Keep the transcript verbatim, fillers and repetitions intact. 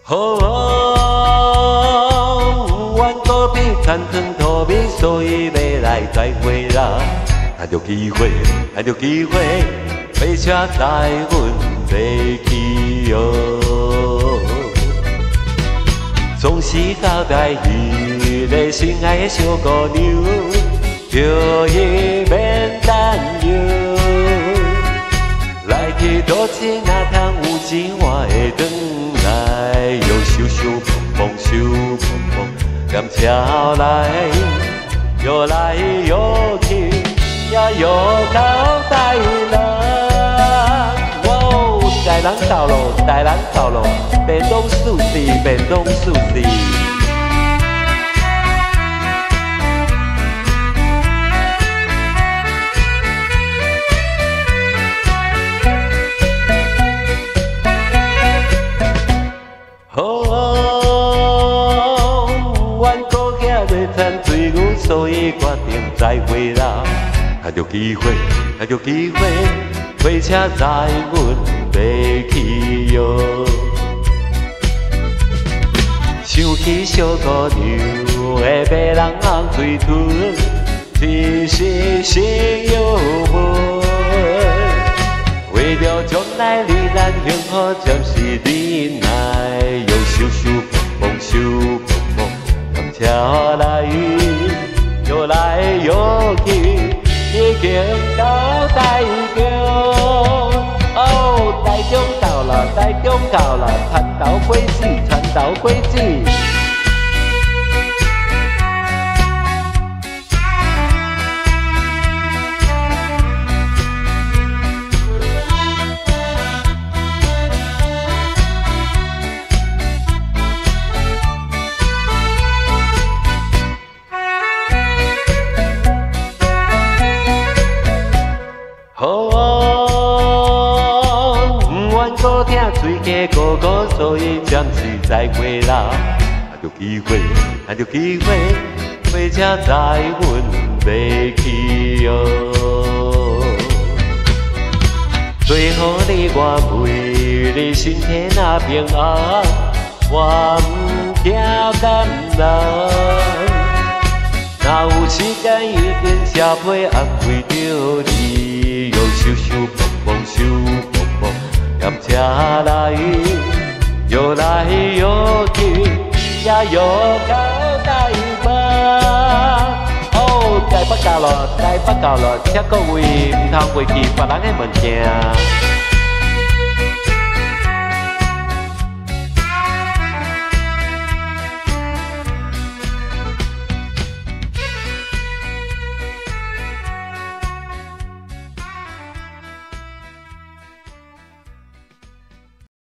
哦，阮隔壁田庄土米，所以要来再会啦。趁着机会，趁着机会，火车载阮要去哦。总是交代迄个心爱的小姑娘，叫伊免担忧。来去倒钱若通有钱，我会转来又收收碰碰收碰碰，甘车来摇来摇去，也摇到台南。哇，台南到咯，台南到咯，便当寿司，便当寿司。所以决定再会啦，趁着机会，趁着机会，火车载阮要去哟。想起小姑娘的白人红嘴唇，只是心有闷。为了将来你咱幸福，暂时忍耐，又收收碰碰收碰碰，甘车来。摇来摇去，已经到台中。哦，台中到了，台中到了，船头过水，船头过水。好听嘴家哥哥，所以暂时再会啦。趁着机会，趁着机会，火车载阮要去哟。最好你我陪你身体若平安，我唔惊感人。若有时间，一定写批安慰着你，又收收碰碰收碰碰。甘车来，摇来摇去，也摇到台北。哦，台北到咯，台北到咯，请各位唔通袂记别人的物件。